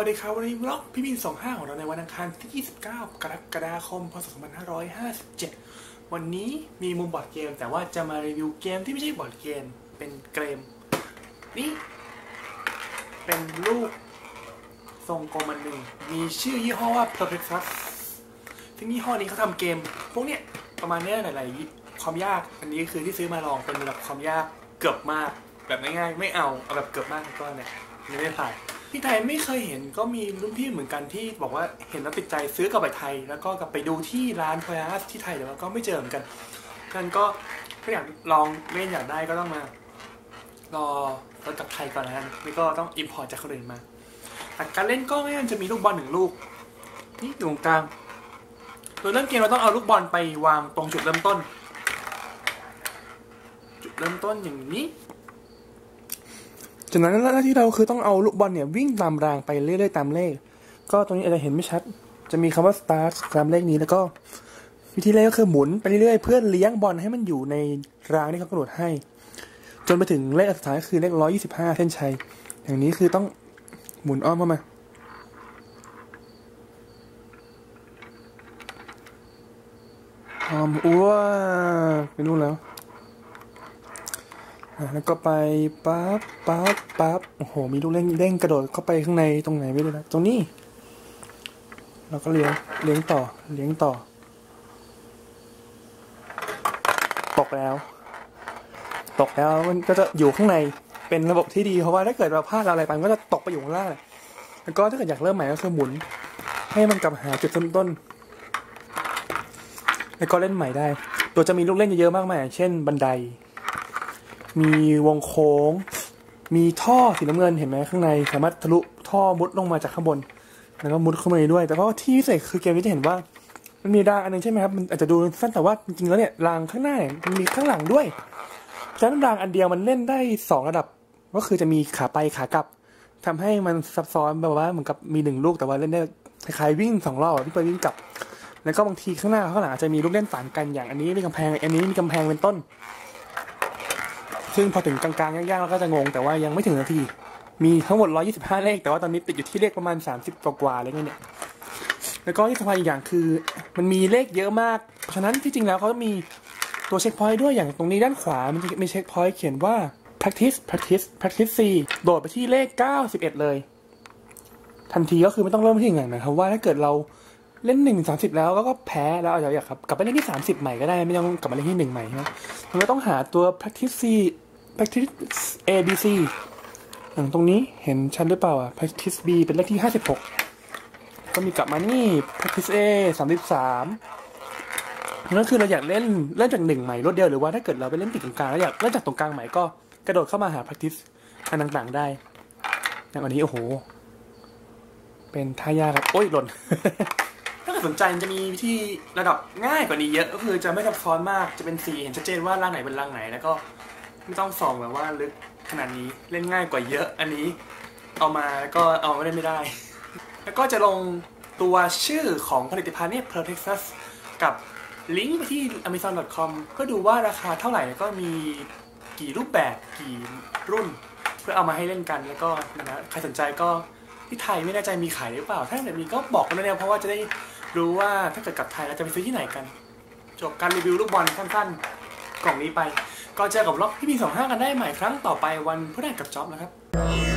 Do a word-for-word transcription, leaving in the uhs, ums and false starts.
วัสดีครับวันนี้บล็อกพี่บินสองห้าของเราในวันอังคารที่ยี่สิบเก้ากรกฎาคมพ.ศ. สองพันห้าร้อยห้าสิบเจ็ดวันนี้มีมุมบอร์ดเกมแต่ว่าจะมารีวิวเกมที่ไม่ใช่บอร์ดเกมเป็นเกมนี่เป็นลูกทรงกลมอันหนึ่งมีชื่อยี่ห้อว่า Perplexus ซึ่งยี่ห้อนี้เขาทำเกมพวกเนี้ยประมาณเนี้ยหลายๆความยากอันนี้คือที่ซื้อมาลองเป็นระดับความยากเกือบมากแบบง่ายๆไม่เอาเอาแบบเกือบมากก็เนี่ยไม่ได้ถ่ายที่ไทยไม่เคยเห็นก็มีรุ่นพี่เหมือนกันที่บอกว่าเห็นแล้วติดใจซื้อกลับไปไทยแล้วก็กลับไปดูที่ร้านพอยาสที่ไทยแต่ว่าก็ไม่เจอเหมือนกันนั่นก็ถ้าอยากลองเล่นอยากได้ก็ต้องมารอรถกลับไทยก่อนนะนี่ก็ต้องอิมพอร์ตจากคนอื่นมาแต่การเล่นก็ไม่งั้นจะมีลูกบอลหนึ่งลูกนี่อยู่ตรงกลางโดยเริ่มเกมเราต้องเอาลูกบอลไปวางตรงจุดเริ่มต้นจุดเริ่มต้นอย่างนี้จากนั้นหน้าที่เราคือต้องเอาลูกบอลเนี่ยวิ่งตามรางไปเรื่อยๆตามเลขก็ตรงนี้อาจจะเห็นไม่ชัดจะมีคำว่า start ตามเลขนี้แล้วก็วิธีเล่นก็คือหมุนไปเรื่อยๆเพื่อเลี้ยงบอลให้มันอยู่ในรางที่เขากำหนดให้จนไปถึงเลขสุดท้ายคือเลขหนึ่งร้อยยี่สิบห้าเส้นชัยอย่างนี้คือต้องหมุนอ้อมเข้ามาอ้อมอ้วไปนู่นแล้วแล้วก็ไปปั๊บปั๊บปั๊บโอ้โหมีลูกเล่นเด้งกระโดดเข้าไปข้างในตรงไหนไม่รู้นะตรงนี้เราก็เลี้ยงเลี้ยงต่อเลี้ยงต่อตกแล้วตกแล้วมันก็จะอยู่ข้างในเป็นระบบที่ดีเพราะว่าถ้าเกิดเราพลาดอะไรไปมันก็จะตกไปอยู่ข้างล่างแล้วก็ถ้าเกิดอยากเริ่มใหม่ก็คือหมุนให้มันกลับหาจุดเริ่มต้นแล้วก็เล่นใหม่ได้ตัวจะมีลูกเล่นเยอะมากมายเช่นบันไดมีวงโค้งมีท่อสีน้ำเงินเห็นไหมข้างในสามารถทะลุท่อมุดลงมาจากข้างบนแล้วก็มุดเข้ามาด้วยแต่เพราะว่าที่พิเศษคือเกมนี้จะเห็นว่ามันมีรางอันนึงใช่ไหมครับมันอาจจะดูสั้นแต่ว่าจริงๆแล้วเนี่ยรางข้างหน้ามันมีข้างหลังด้วยฉะนั้นรางอันเดียวมันเล่นได้สองระดับก็คือจะมีขาไปขากลับทำให้มันซับซ้อนแบบว่าเหมือนกับมีหนึ่งลูกแต่ว่าเล่นได้คล้ายๆวิ่งสองรอบที่ไปวิ่งกลับแล้วก็บางทีข้างหน้าข้างหลังอาจจะมีลูกเล่นต่างกันอย่างอันนี้มีกำแพงอันนี้มีกำแพงเป็นต้นซึ่งพอถึงกลางๆยากๆเราก็จะงงแต่ว่ายังไม่ถึงนาทีมีทั้งหมดหนึ่งร้อยยี่สิบห้าเลขแต่ว่าตอนนี้ติดอยู่ที่เลขประมาณสามสิบกว่าๆอะไรเงี้ยเนี่ยแล้วก็ที่สำคัญอีกอย่างคือมันมีเลขเยอะมากเพราะฉะนั้นที่จริงแล้วเขาจะมีตัวเช็คพอยต์ด้วยอย่างตรงนี้ด้านขวามันจะมีเช็คพอยต์เขียนว่า practice practice practice สี่โดดไปที่เลขเก้าสิบเอ็ดเลยทันทีก็คือไม่ต้องเริ่มที่หนึ่งนะครับว่าถ้าเกิดเราเล่นหนึ่งสามสิบแล้วก็แพ้แล้วอาจจะอยากกลับไปเล่นที่สามสิบใหม่ก็ได้ไม่ต้องกลับมาเล่นที่หนึ่งใหม่นะมันก็ต้องหาตัว practice C practice A B C อย่างตรงนี้เห็นชัดหรือเปล่าอ่ะ practice B เป็นเลขที่ห้าสิบหกก็มีกลับมานี่ practice A สามสิบสามนั่นคือเราอยากเล่นเล่นจากหนึ่งใหม่รวดเดียวหรือว่าถ้าเกิดเราไปเล่นติดตรงกลางแล้วอยากเล่นจากตรงกลางใหม่ก็กระโดดเข้ามาหา practice อันต่างๆได้อย่างอันนี้โอ้โหเป็นท่ายากครับโอ้ยหล่น ถ้าเกิดสนใจจะมีวิธีระดับง่ายกว่านี้เยอะก็คือจะไม่ซับซ้อนมากจะเป็นสีเห็นชัดเจนว่าร่างไหนเป็นร่างไหนแล้วก็ไม่ต้องส่องแบบว่าลึกขนาดนี้เล่นง่ายกว่าเยอะอันนี้เอามาก็เอาไม่ได้ไม่ได้แล้วก็จะลงตัวชื่อของผลิตภัณฑ์เนี่ย Perplexus กับลิงก์ไปที่ อเมซอน ดอท คอม ก็ดูว่าราคาเท่าไหร่แล้วก็มีกี่รูปแบบกี่รุ่นเพื่อเอามาให้เล่นกันแล้วก็นะใครสนใจก็ที่ไทยไม่แน่ใจมีขายหรือเปล่าถ้าเกิดมีก็บอกกันด้วยนะเพราะว่าจะได้รู้ว่าถ้าเกิดกลับไทยแล้วจะไปซื้อที่ไหนกันจบการรีวิวลูกบอลสั้นๆกล่องนี้ไปก็เจอกับบล็อกที่มีสองห้ากันได้ใหม่ครั้งต่อไปวันพฤหัสกับจ๊อบนะครับ